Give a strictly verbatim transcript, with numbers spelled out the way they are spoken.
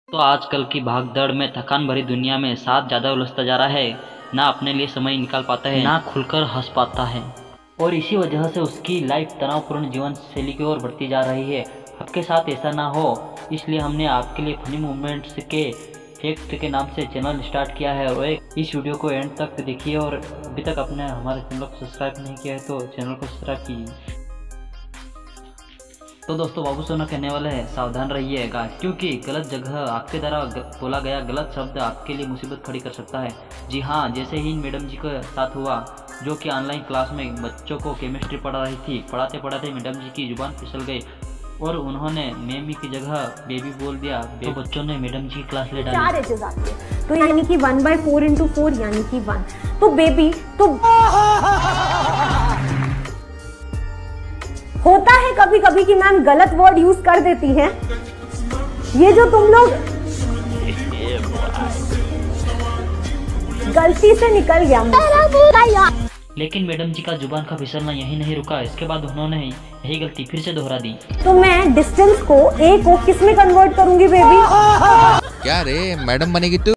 तो आजकल की भागदौड़ में थकान भरी दुनिया में साथ ज़्यादा उलझता जा रहा है, ना अपने लिए समय निकाल पाता है, ना खुलकर हंस पाता है। और इसी वजह से उसकी लाइफ तनावपूर्ण जीवन शैली की ओर बढ़ती जा रही है। आपके साथ ऐसा ना हो, इसलिए हमने आपके लिए फनी मोमेंट्स के फैक्ट के नाम से चैनल स्टार्ट किया है। और एक इस वीडियो को एंड तक देखिए, और अभी तक आपने हमारे चैनल को सब्सक्राइब नहीं किया है तो चैनल को सब्सक्राइब कीजिए। तो दोस्तों, बाबू सोना कहने वाले हैं, सावधान रहिएगा, क्योंकि गलत जगह आपके द्वारा बोला गया गलत शब्द आपके लिए मुसीबत खड़ी कर सकता है। जी हाँ, जैसे ही मैडम जी के साथ हुआ, जो कि ऑनलाइन क्लास में बच्चों को केमिस्ट्री पढ़ा रही थी। पढ़ाते पढ़ाते मैडम जी की जुबान फिसल गई और उन्होंने मेमी की जगह बेबी बोल दिया। तो बच्चों ने मैडम जी की क्लास ले डाली। चार एजेस आती है, तो यानी कि one by four into four यानी कि वन। तो बेबी तो होता है कभी कभी कि मैम गलत वर्ड यूज कर देती हैं। ये जो तुम लोग गलती से निकल गया। लेकिन मैडम जी का जुबान का फिसलना यही नहीं रुका। इसके बाद उन्होंने यही गलती फिर से दोहरा दी। तो मैं डिस्टेंस को ए को किस में कन्वर्ट करूंगी बेबी? क्या रे मैडम बनेगी तू?